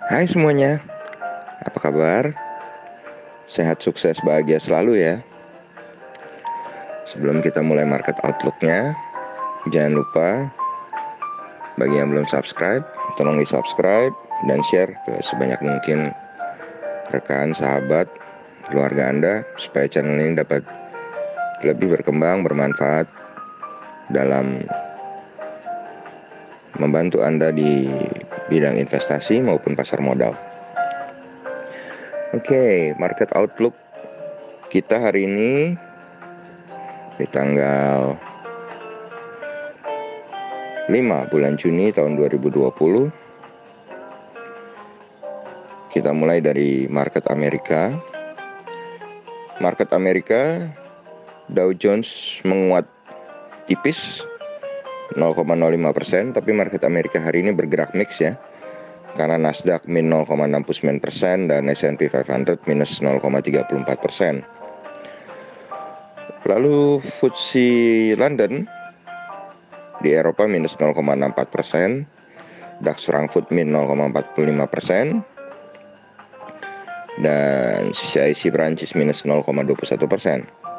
Hai semuanya, apa kabar? Sehat, sukses, bahagia selalu ya. Sebelum kita mulai market outlook-nya, jangan lupa bagi yang belum subscribe, tolong di subscribe dan share ke sebanyak mungkin rekan, sahabat, keluarga Anda supaya channel ini dapat lebih berkembang, bermanfaat dalam membantu Anda di bidang investasi maupun pasar modal. Oke, market outlook kita hari ini di tanggal 5 bulan Juni tahun 2020. Kita mulai dari market Amerika. Market Amerika, Dow Jones menguat tipis 0,05%, tapi market Amerika hari ini bergerak mix ya. Karena Nasdaq min 0,69% dan S&P 500 minus 0,34%. Lalu FTSE London di Eropa minus 0,64%, DAX Frankfurt min 0,45%, dan CAC Prancis minus 0,21%.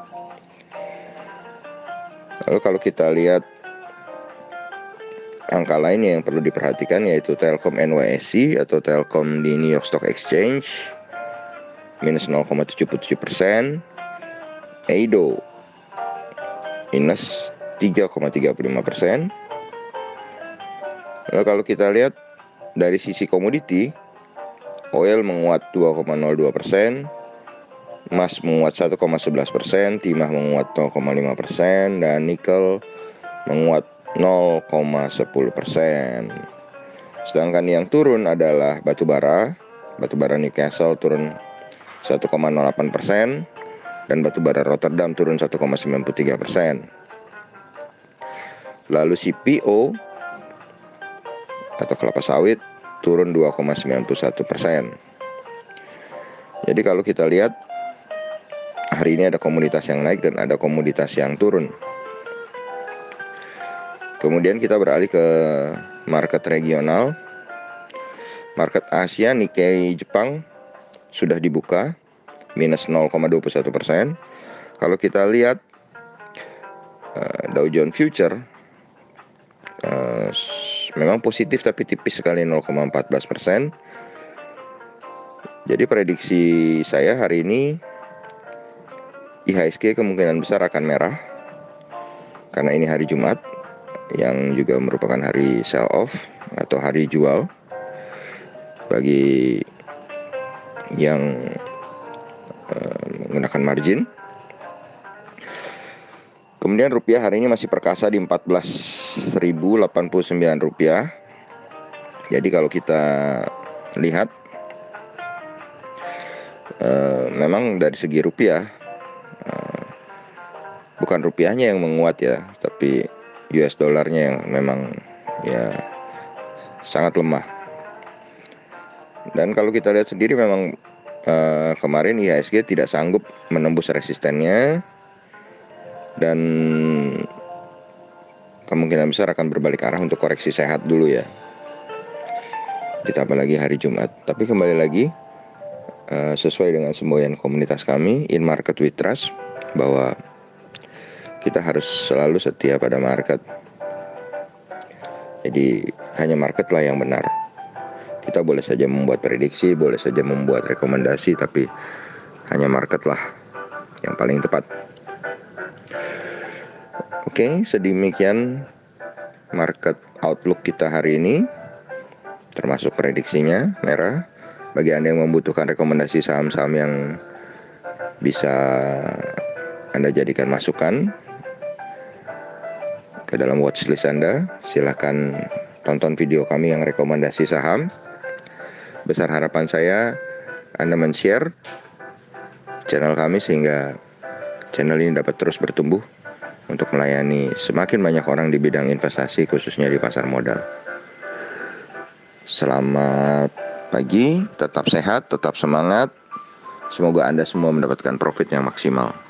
Lalu kalau kita lihat angka lainnya yang perlu diperhatikan yaitu Telkom NYSE atau Telkom di New York Stock Exchange minus 0,77%, EIDO minus 3,35%. Lalu kalau kita lihat dari sisi komoditi, oil menguat 2,02%, emas menguat 1,11%, timah menguat 0,5%, dan nikel menguat 0,10%. Sedangkan yang turun adalah batubara Newcastle turun 1,08%, dan batubara Rotterdam turun 1,93%. Lalu CPO atau kelapa sawit turun 2,91%. Jadi kalau kita lihat hari ini ada komoditas yang naik dan ada komoditas yang turun. Kemudian kita beralih ke market regional. Market Asia, Nikkei Jepang sudah dibuka minus 0,21%. Kalau kita lihat Dow Jones Future memang positif tapi tipis sekali 0,14%. Jadi prediksi saya hari ini IHSG kemungkinan besar akan merah karena ini hari Jumat yang juga merupakan hari sell off atau hari jual bagi yang menggunakan margin. Kemudian rupiah hari ini masih perkasa di 14.089 rupiah. Jadi kalau kita lihat memang dari segi rupiah bukan rupiahnya yang menguat ya, tapi US dollarnya yang memang ya sangat lemah. Dan kalau kita lihat sendiri memang kemarin IHSG tidak sanggup menembus resistennya dan kemungkinan besar akan berbalik arah untuk koreksi sehat dulu ya. Ditambah lagi hari Jumat. Tapi kembali lagi sesuai dengan semboyan komunitas kami In Market with Trust, bahwa kita harus selalu setia pada market. Jadi hanya market lah yang benar. Kita boleh saja membuat prediksi, boleh saja membuat rekomendasi, tapi hanya market lah yang paling tepat. Oke, sedemikian market outlook kita hari ini, termasuk prediksinya merah. Bagi Anda yang membutuhkan rekomendasi saham-saham yang bisa Anda jadikan masukan ke dalam watchlist Anda, silahkan tonton video kami yang rekomendasi saham. Besar harapan saya Anda men-share channel kami sehingga channel ini dapat terus bertumbuh untuk melayani semakin banyak orang di bidang investasi, khususnya di pasar modal. Selamat pagi, tetap sehat, tetap semangat. Semoga Anda semua mendapatkan profit yang maksimal.